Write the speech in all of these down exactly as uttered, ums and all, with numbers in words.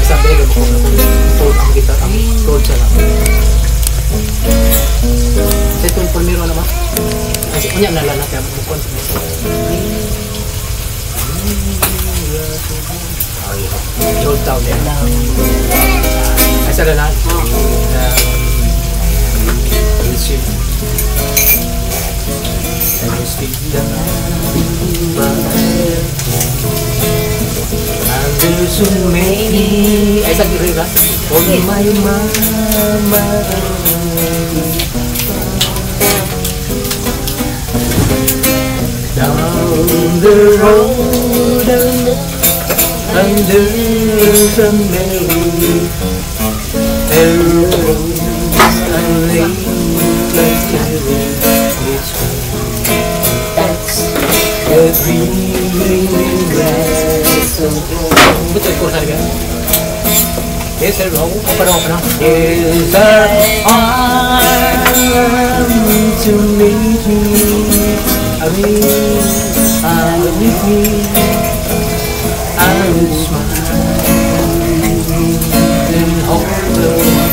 Sabi ko kung hold ang guitar, ang chord siya lang. Sa itong primero naman, kasi kunya nalala kaya mukon sa mga. I-hold down yan. Ay, sa lalan. Listen. And you speak down my head. And there's so many. Ay, sa girira. For my mama. Down the road under the memory, arrow I lay like it's that's the green grass of home. Betul kau harga. Yes, sir. Aku apa dah apa dah. Is our arm to meet me? I mean, I with me. I will smile and hold the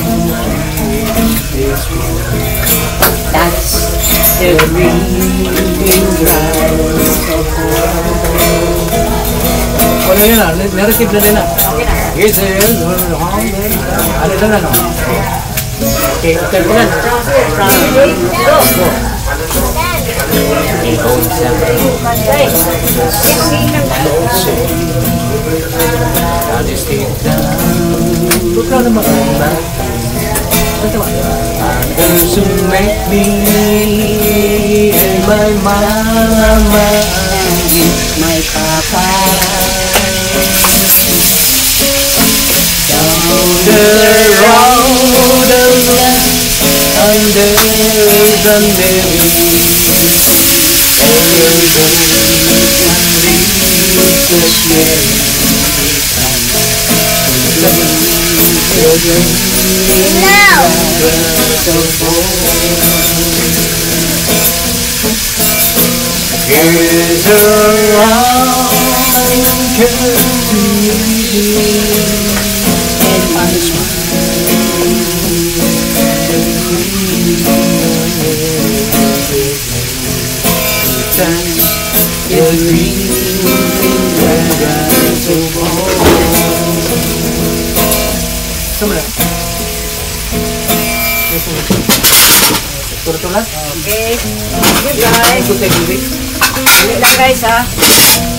this that's the reading grass of home. Oh, na na, narrative na din na. Okay na. Yes, yes. Ano na na? Okay, okay po na. Go. Go. Others who make me and my mama my papa down the road of life under the memory. Here's around community and my smile touch the green grass of home. Sama na. Turtulan? Okay. Good guys. Good guys. Dali lang guys ha.